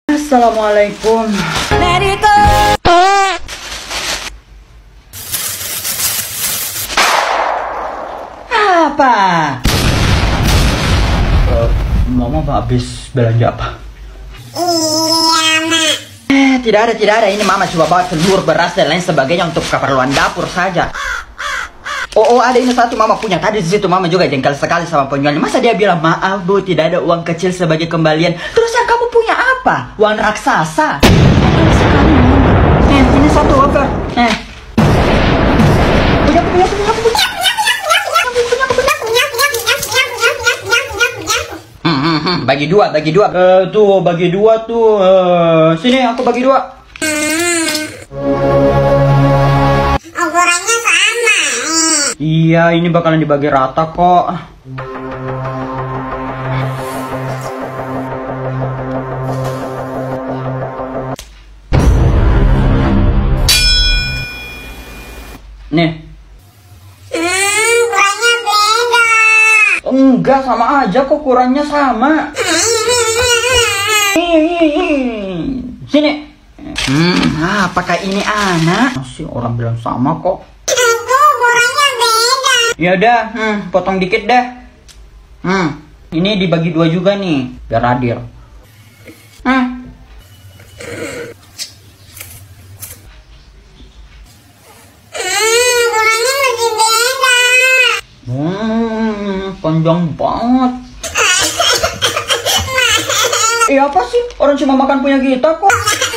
Assalamualaikum. Let it go. Apa? Mama habis belanja apa? Tidak ada. Ini mama coba bawa telur, beras dan lain sebagainya untuk keperluan dapur saja. Oh, ada ini satu mama punya. Tadi di situ mama juga jengkel sekali sama penjualnya. Masa dia bilang, maaf bu, tidak ada uang kecil sebagai kembalian. Terus yang kamu punya apa? Uang raksasa. Ini satu wafer. Punya. Bagi dua. Tuh bagi dua tuh. Sini aku bagi dua. Ukurannya sama. Iya, ini bakalan dibagi rata kok. Nih. Ukurannya beda. Enggak, sama aja kok, ukurannya sama. Sini. Apakah ini anak? Masih orang bilang sama kok. Itu ukurannya beda. Ya udah, potong dikit deh. Ini dibagi dua juga nih, biar adil. Ukurannya lebih beda. Panjang banget. Apa sih? Orang cuma makan punya kita kok.